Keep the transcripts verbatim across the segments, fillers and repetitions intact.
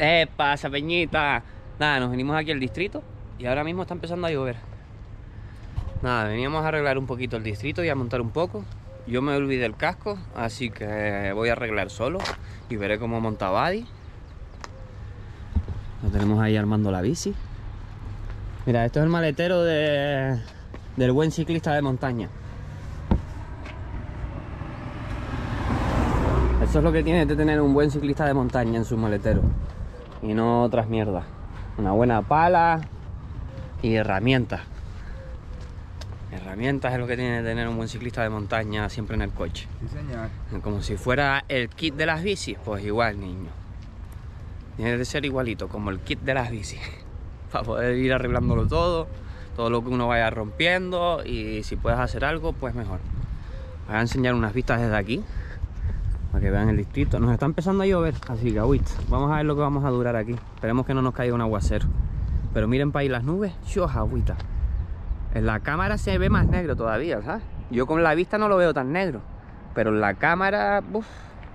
¿Qué pasa, Peñita? Nada, nos venimos aquí al distrito y ahora mismo está empezando a llover. Nada, veníamos a arreglar un poquito el distrito y a montar un poco. Yo me olvidé el casco, así que voy a arreglar solo y veré cómo monta Buddy. Lo tenemos ahí armando la bici. Mira, esto es el maletero de, del buen ciclista de montaña. Eso es lo que tiene de tener un buen ciclista de montaña en su maletero. Y no otras mierdas. Una buena pala y herramientas. Herramientas es lo que tiene de tener un buen ciclista de montaña siempre en el coche. Sí, señor. Como si fuera el kit de las bicis, pues igual, niño. Tiene que ser igualito, como el kit de las bicis. Para poder ir arreglándolo todo, todo lo que uno vaya rompiendo, y si puedes hacer algo, pues mejor. Voy a enseñar unas vistas desde aquí, para que vean el distrito. Nos está empezando a llover, así que agüita. Vamos a ver lo que vamos a durar aquí. Esperemos que no nos caiga un aguacero. Pero miren para ahí las nubes, ¡Dios, agüita! En la cámara se ve más negro todavía, ¿sabes? Yo con la vista no lo veo tan negro, pero en la cámara, uf.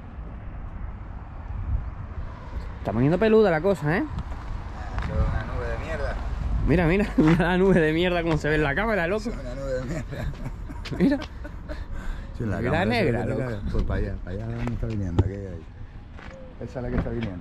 Está poniendo peluda la cosa, ¿eh? Una nube de mierda. Mira, mira, mira la nube de mierda como se ve en la cámara, loco. Una nube de mierda. Mira. Sí, en la Mira cámara negra, se ve que loco. te- Pues para allá, para allá donde está viniendo, aquí ahí. Esa es la que está viniendo.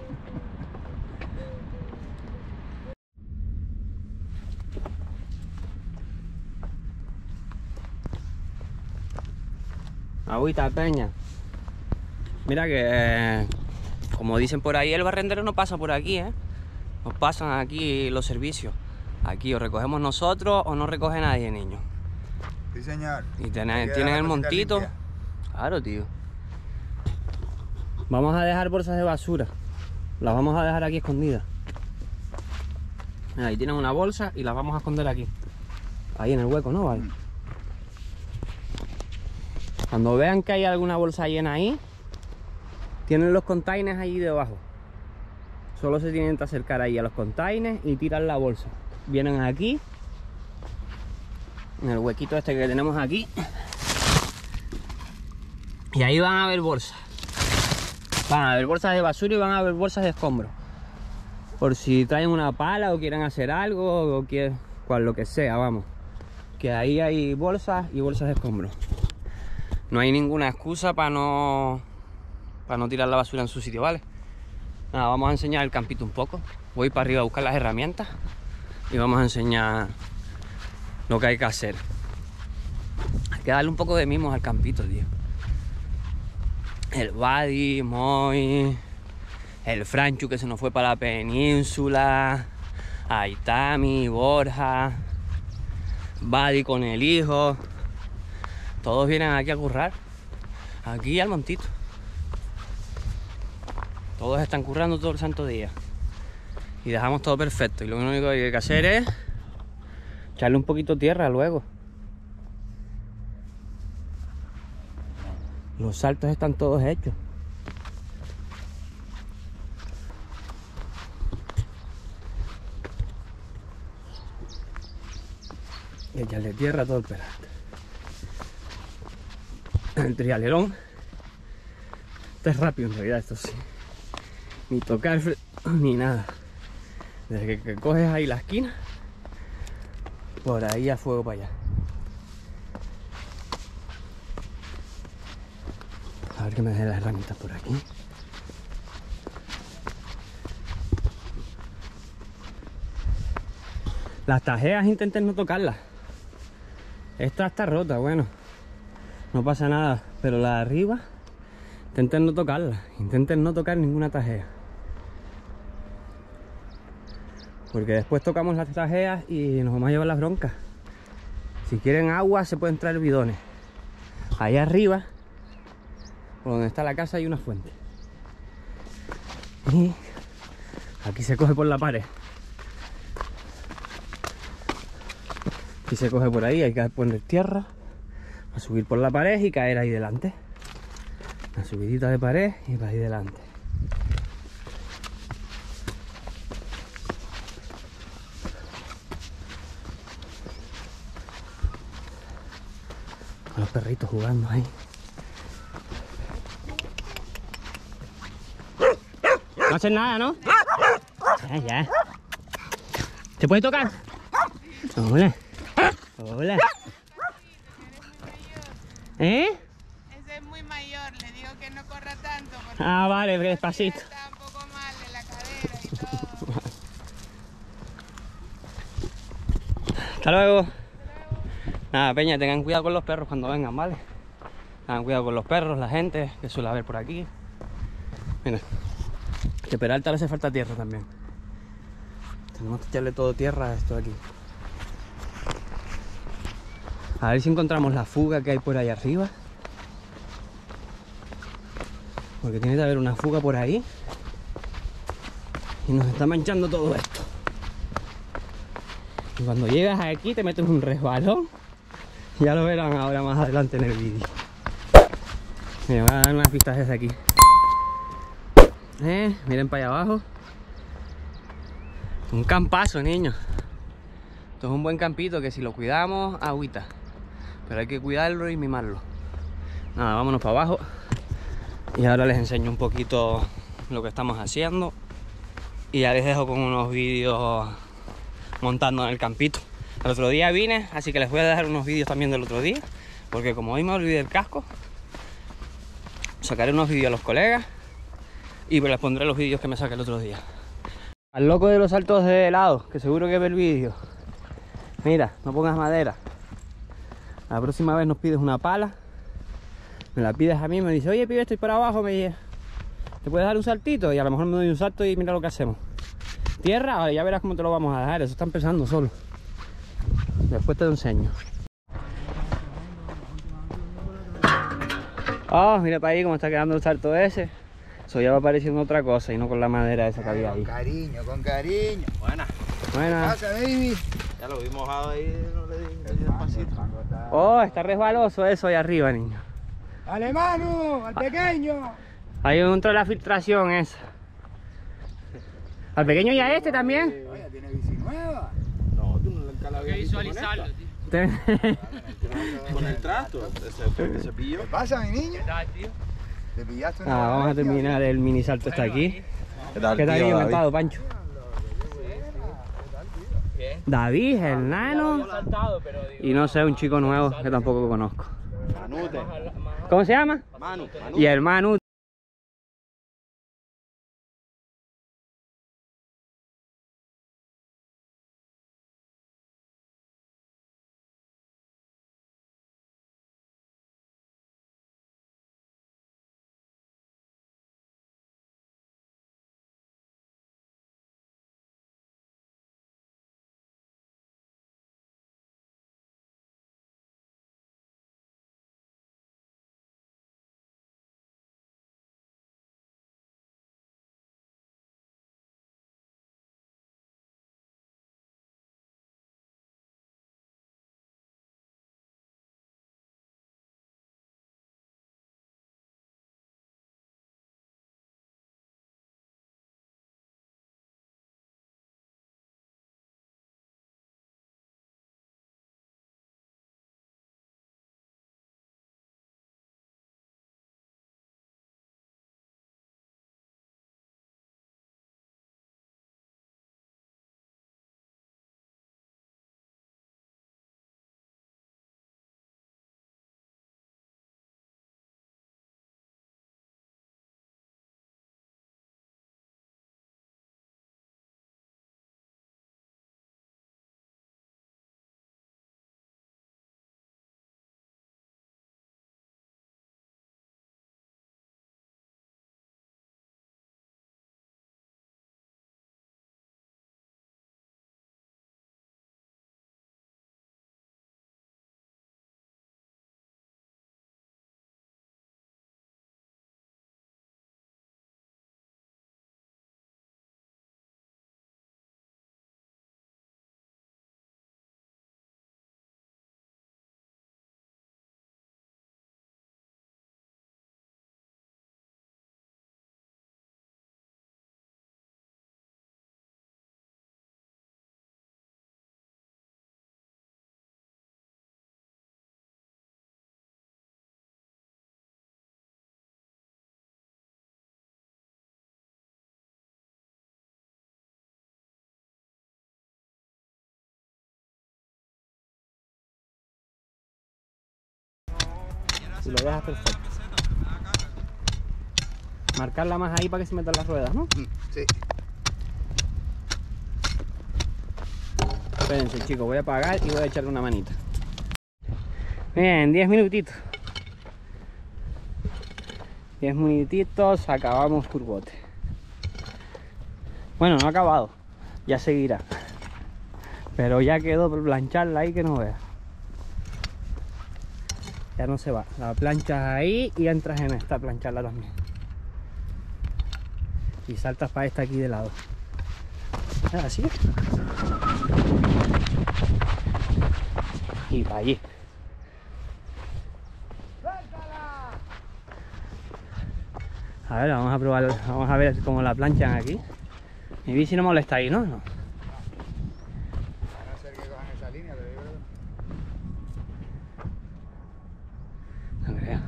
Agüita, peña. Mira que, eh, como dicen por ahí, el barrendero no pasa por aquí, ¿eh? Nos pasan aquí los servicios. Aquí o recogemos nosotros o no recoge nadie, niño. Sí, señor. Y tienen, Hay que tienen dejar el la cosita montito. limpia. Claro, tío. Vamos a dejar bolsas de basura. Las vamos a dejar aquí escondidas. Mira, ahí tienen una bolsa y las vamos a esconder aquí. Ahí en el hueco, ¿no? Vale. Cuando vean que hay alguna bolsa llena ahí, tienen los containers ahí debajo. Solo se tienen que acercar ahí a los containers y tirar la bolsa. Vienen aquí, en el huequito este que tenemos aquí, y ahí van a ver bolsas. Van a ver bolsas de basura y van a ver bolsas de escombros. Por si traen una pala o quieren hacer algo, o quieren, cual lo que sea, vamos. Que ahí hay bolsas y bolsas de escombros. No hay ninguna excusa para no, para no tirar la basura en su sitio, ¿vale? Nada, vamos a enseñar el campito un poco. Voy para arriba a buscar las herramientas y vamos a enseñar lo que hay que hacer. Hay que darle un poco de mimos al campito, tío. El Buddy, Moy, el Franchu que se nos fue para la península, Aitami, Borja, Buddy con el hijo. Todos vienen aquí a currar, aquí al montito. Todos están currando todo el santo día. Y dejamos todo perfecto. Y lo único que hay que hacer es echarle un poquito de tierra luego. Los saltos están todos hechos. Y echarle tierra a todo el pelaje. El trialerón. Este es rápido en realidad, esto sí. Ni tocar ni nada. Desde que, que coges ahí la esquina, por ahí a fuego para allá. A ver que me deje las herramientas por aquí. Las tajeas intenten no tocarlas. Esta está rota, bueno, no pasa nada, pero la de arriba intenten no tocarla, intenten no tocar ninguna tajea. Porque después tocamos las tajeas y nos vamos a llevar las broncas. Si quieren agua se pueden traer bidones. Allá arriba, por donde está la casa, hay una fuente. Y aquí se coge por la pared. Aquí se coge por ahí, hay que poner tierra, a subir por la pared y caer ahí delante. Una subidita de pared y para ahí delante. Los perritos jugando ahí. No hacen nada, ¿no? Ya, ya. ¿Se puede tocar? Hola. Hola. ¿Eh? Ese es muy mayor, le digo que no corra tanto porque Ah, vale, despacito. está un poco mal de la cadera y todo. Hasta luego. Nada, peña, tengan cuidado con los perros cuando vengan, ¿vale? Tengan cuidado con los perros, la gente que suele haber por aquí. Mira, que Peralta le hace falta tierra también. Tenemos que echarle todo tierra a esto de aquí. A ver si encontramos la fuga que hay por ahí arriba. Porque tiene que haber una fuga por ahí. Y nos está manchando todo esto. Y cuando llegas aquí te metes un resbalón. Ya lo verán ahora más adelante en el vídeo. Me voy a dar unas pistas desde aquí. Eh, miren para allá abajo. Un campazo, niños. Esto es un buen campito que si lo cuidamos, agüita. Pero hay que cuidarlo y mimarlo. Nada, vámonos para abajo. Y ahora les enseño un poquito lo que estamos haciendo. Y ya les dejo con unos vídeos montando en el campito. El otro día vine, así que les voy a dejar unos vídeos también del otro día. Porque como hoy me olvidé el casco, sacaré unos vídeos a los colegas y les pondré los vídeos que me saqué el otro día. Al loco de los saltos de helado, que seguro que ve el vídeo. Mira, no pongas madera. La próxima vez nos pides una pala. Me la pides a mí, me dice, oye pibe, estoy por abajo, me dice, ¿te puedes dar un saltito? Y a lo mejor me doy un salto y mira lo que hacemos. Tierra, vale, ya verás cómo te lo vamos a dejar, eso está empezando solo. Después te lo enseño. Oh, mira para ahí cómo está quedando el salto ese. Eso ya va apareciendo otra cosa y no con la madera esa que había ahí. Con cariño, con cariño. Buena. Buena. Pasa, baby. Ya lo vi mojado ahí, no le di, le di despacito. Oh, está resbaloso eso ahí arriba, niño. ¡Dale, Manu! ¡Al pequeño! Ahí entró la filtración esa. ¿Al pequeño y a este también? Oye, ¿tiene bici nueva? No, tú no le encalas bien. Visualizarlo, tío. Te- Con el trasto, ese cepillo. ¿Qué pasa, mi niño? ¿Te pillaste una Ah, vamos a bestia? terminar el mini salto está aquí. ¿Qué tal, ¿Qué tal tío, bien David? encantado, Pancho? David, el nano. Y no sé, un chico nuevo que tampoco conozco. Manute. ¿Cómo se llama? Manu. Manu. Y el Manu. y lo dejas perfecto. Marcarla más ahí para que se metan las ruedas, ¿no? Sí. Espérense, chicos, voy a apagar y voy a echarle una manita. Bien, diez minutitos. diez minutitos, acabamos curvote. Bueno, no ha acabado, ya seguirá. Pero ya quedó por plancharla ahí que no veas. Ya no se va, la planchas ahí y entras en esta, plancharla también. Y saltas para esta aquí de lado. Así. Y para allí. A ver, vamos a probar, vamos a ver cómo la planchan aquí. Mi bici no molesta ahí, ¿no? No. A no ser que cojan esa línea, pero yo creo que... No creo.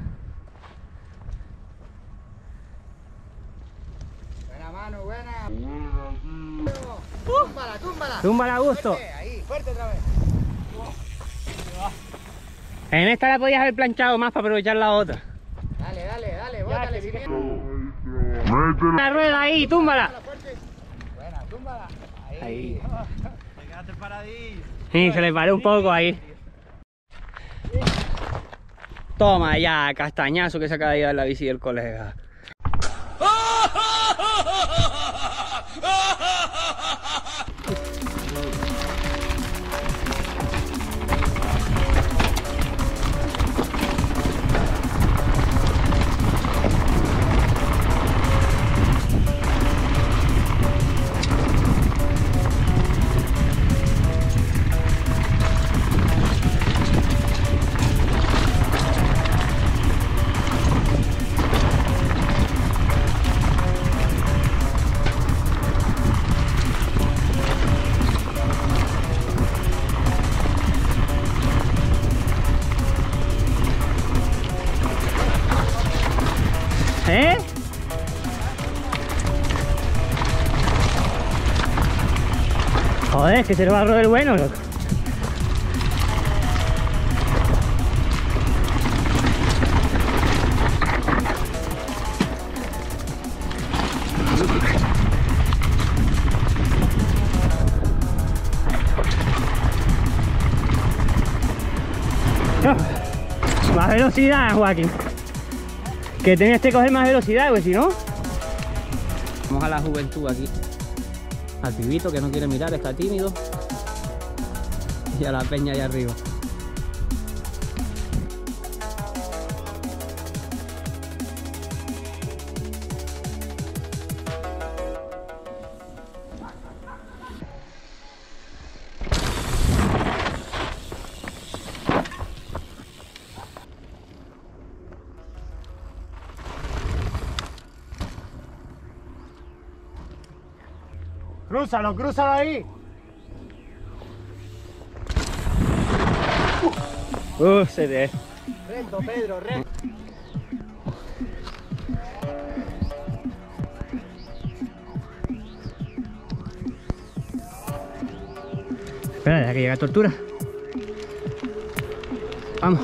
Buena mano, buena. Túmbala, túmbala. Túmbala a gusto. Fuerte, ahí, fuerte otra vez. En esta la podías haber planchado más para aprovechar la otra. Dale, dale, dale, bótale si quieres. La rueda ahí, túmbala. Buena, túmbala. Ahí. Ahí. Te quedaste paradillo. Sí, se le paró un poco ahí. Toma ya, castañazo que se acaba de llevar la bici del colega. ¿Eh? Joder, es que se lo va a robar bueno, loco. No. Más velocidad, Joaquín. Que tenías que coger más velocidad, pues si no. Vamos a la juventud aquí. Al pibito que no quiere mirar, está tímido. Y a la peña allá arriba. Crúzalo, crúzalo ahí. Uh, se ve. Recto, Pedro, recto. Espera, ya que llega a tu altura. Vamos.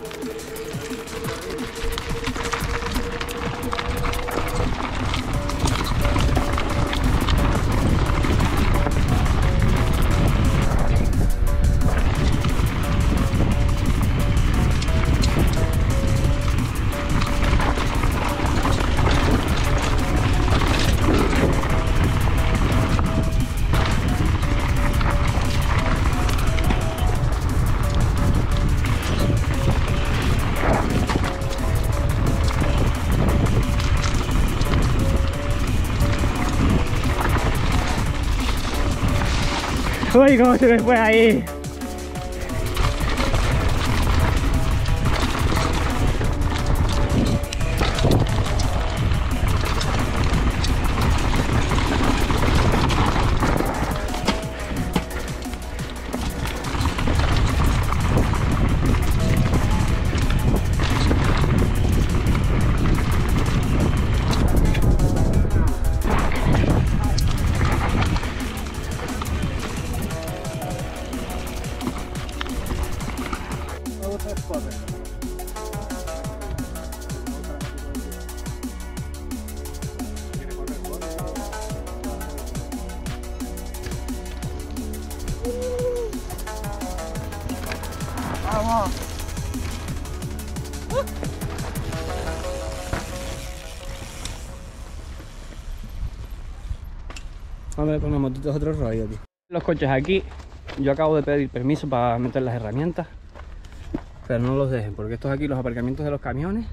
Uy, cómo se me fue ahí. ¡Vamos! A ver, con la motito es otro rollo, tío. Los coches aquí, yo acabo de pedir permiso para meter las herramientas, pero no los dejen, porque estos aquí los aparcamientos de los camiones.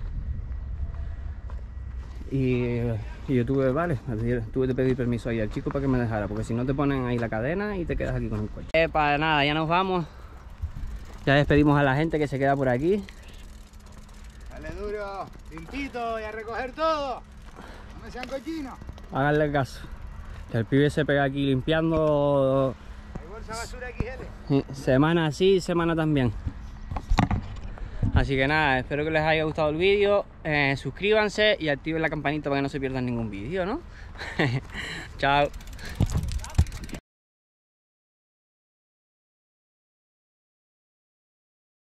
Y, y yo tuve, vale, tuve que pedir permiso ahí al chico para que me dejara, porque si no te ponen ahí la cadena y te quedas aquí con el coche. Eh, para nada, ya nos vamos. Ya despedimos a la gente que se queda por aquí. Dale duro, limpito y a recoger todo. No me sean cochinos. Háganle caso. Que el pibe se pega aquí limpiando. Hay bolsa basura X L. Semana sí, semana también. Así que nada, espero que les haya gustado el vídeo. Eh, suscríbanse y activen la campanita para que no se pierdan ningún vídeo, ¿no? Chao.